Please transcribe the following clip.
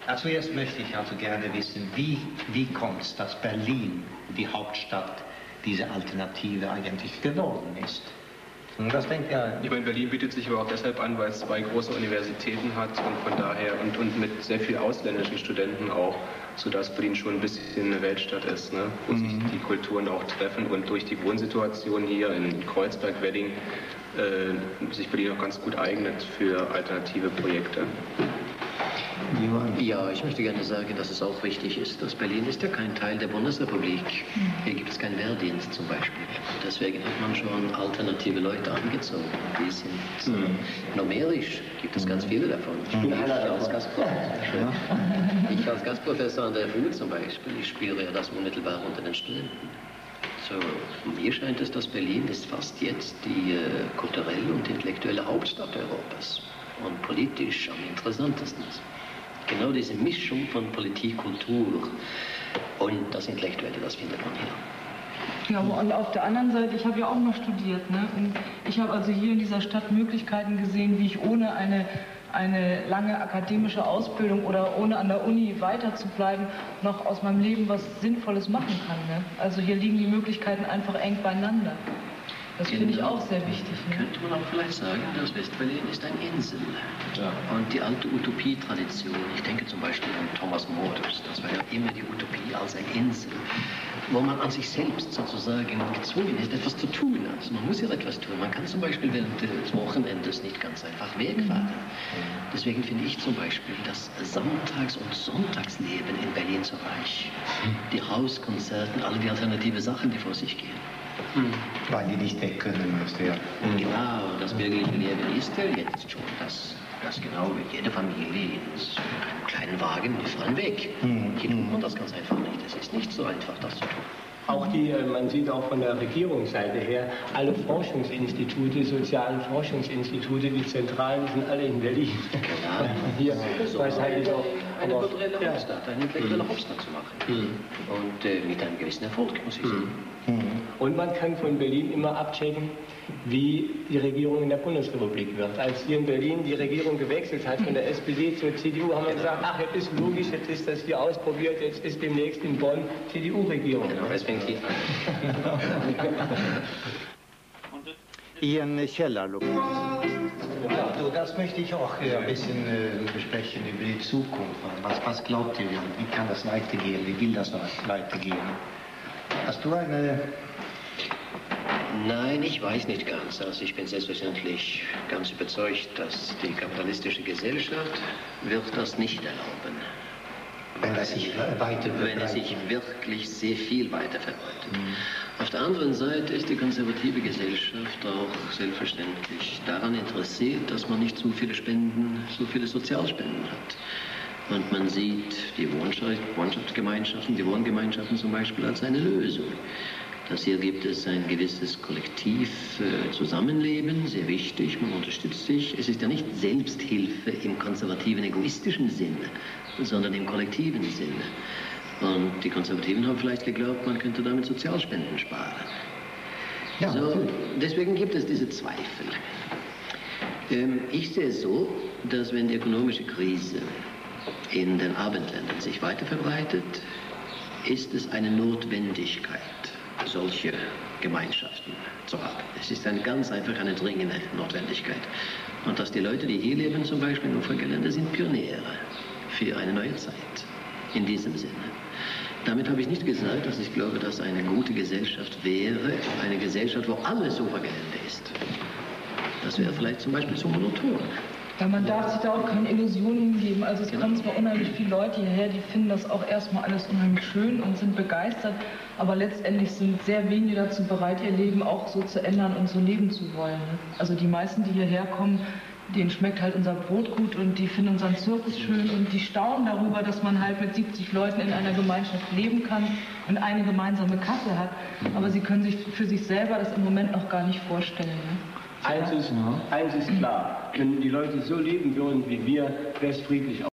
Zuerst möchte ich also gerne wissen, wie kommt es, dass Berlin, die Hauptstadt, diese Alternative eigentlich geworden ist? Und was denkt ihr? Ich meine, Berlin bietet sich aber auch deshalb an, weil es zwei große Universitäten hat und von daher und mit sehr vielen ausländischen Studenten auch, sodass Berlin schon ein bisschen eine Weltstadt ist, ne? Wo sich die Kulturen auch treffen und durch die Wohnsituation hier in Kreuzberg, Wedding, sich Berlin auch ganz gut eignet für alternative Projekte. Ja, ich möchte gerne sagen, dass es auch wichtig ist, dass Berlin ist ja kein Teil der Bundesrepublik. Hier gibt es keinen Wehrdienst zum Beispiel. Deswegen hat man schon alternative Leute angezogen. Die sind numerisch, gibt es ganz viele davon. Ich als Gastprofessor an der FU zum Beispiel, ich spüre ja das unmittelbar unter den Studenten. So, mir scheint es, dass Berlin ist fast jetzt die kulturelle und intellektuelle Hauptstadt Europas und politisch am interessantesten. Genau diese Mischung von Politik, Kultur und das Intellektuelle, das findet man hier. Ja, und auf der anderen Seite, ich habe ja auch noch studiert, ne? Und ich habe also hier in dieser Stadt Möglichkeiten gesehen, wie ich ohne eine lange akademische Ausbildung oder ohne an der Uni weiter zu bleiben, noch aus meinem Leben was Sinnvolles machen kann. Ne? Also hier liegen die Möglichkeiten einfach eng beieinander. Das finde ich auch sehr wichtig. Ne? Könnte man auch vielleicht sagen, dass West-Berlin ist eine Insel. Ja. Und die alte Utopie-Tradition, ich denke zum Beispiel an Thomas Morus, das war ja immer die Utopie als eine Insel, wo man an sich selbst sozusagen gezwungen ist, etwas zu tun. Also man muss ja etwas tun. Man kann zum Beispiel während des Wochenendes nicht ganz einfach wegfahren. Deswegen finde ich zum Beispiel das Samstags- und Sonntagsleben in Berlin so reich. Die Hauskonzerten, alle die alternative Sachen, die vor sich gehen. Weil die nicht weg können, weißt du ja. Genau, das bürgerliche Leben ist ja jetzt schon, dass genau jede Familie in einem kleinen Wagen, die fahren weg. Hier tut man das ganz einfach nicht. Es ist nicht so einfach, das zu tun. Auch man sieht auch von der Regierungsseite her, alle Forschungsinstitute, sozialen Forschungsinstitute, die Zentralen sind alle in Berlin. Genau. Hier, wahrscheinlich auch. Eine kulturelle Hauptstadt, eine intellektuelle Hauptstadt zu machen. Und mit einem gewissen Erfolg, muss ich sagen. Und man kann von Berlin immer abchecken, wie die Regierung in der Bundesrepublik wird. Als hier in Berlin die Regierung gewechselt hat von der SPD zur CDU, haben wir gesagt, ach, jetzt ist logisch, jetzt ist das hier ausprobiert, jetzt ist demnächst in Bonn CDU-Regierung. Genau, es fängt hier an. Ihren Kellerlokal. Ja, das möchte ich auch ein bisschen besprechen über die Zukunft. Was glaubt ihr, wie kann das weitergehen? Wie will das weitergehen? Hast du eine... Nein, ich weiß nicht ganz. Also ich bin selbstverständlich ganz überzeugt, dass die kapitalistische Gesellschaft wird das nicht erlauben. Wenn es sich weiter verbreitet. Wenn es sich wirklich sehr viel weiter verbreitet. Auf der anderen Seite ist die konservative Gesellschaft auch selbstverständlich daran interessiert, dass man nicht zu viele Spenden, so viele Sozialspenden hat. Und man sieht die Wohngemeinschaften, die Wohngemeinschaften zum Beispiel als eine Lösung. Das hier gibt es ein gewisses Kollektiv-Zusammenleben, sehr wichtig, man unterstützt sich. Es ist ja nicht Selbsthilfe im konservativen, egoistischen Sinne, sondern im kollektiven Sinne. Und die Konservativen haben vielleicht geglaubt, man könnte damit Sozialspenden sparen. Ja, so, deswegen gibt es diese Zweifel. Ich sehe es so, dass wenn die ökonomische Krise in den Abendländern sich weiter verbreitet, ist es eine Notwendigkeit, solche Gemeinschaften zu haben. Es ist ganz einfach eine dringende Notwendigkeit. Und dass die Leute, die hier leben, zum Beispiel in Ufergelände, sind Pioniere für eine neue Zeit. In diesem Sinne. Damit habe ich nicht gesagt, dass ich glaube, dass eine gute Gesellschaft wäre, eine Gesellschaft, wo alles Ufergelände ist. Das wäre vielleicht zum Beispiel so monoton. Ja, man darf sich da auch keine Illusionen hingeben. Also es kommen zwar unheimlich viele Leute hierher, die finden das auch erstmal alles unheimlich schön und sind begeistert, aber letztendlich sind sehr wenige dazu bereit, ihr Leben auch so zu ändern und so leben zu wollen. Also die meisten, die hierher kommen, denen schmeckt halt unser Brot gut und die finden unseren Zirkus schön und die staunen darüber, dass man halt mit 70 Leuten in einer Gemeinschaft leben kann und eine gemeinsame Kasse hat. Aber sie können sich für sich selber das im Moment noch gar nicht vorstellen. Ne? Eins ist klar, wenn die Leute so leben würden wie wir, wäre es friedlich.